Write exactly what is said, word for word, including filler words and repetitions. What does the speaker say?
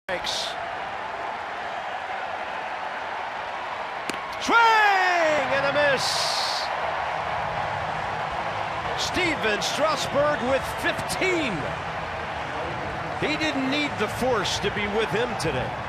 Swing and a miss. Steven Strasburg with fifteen. He didn't need the force to be with him today.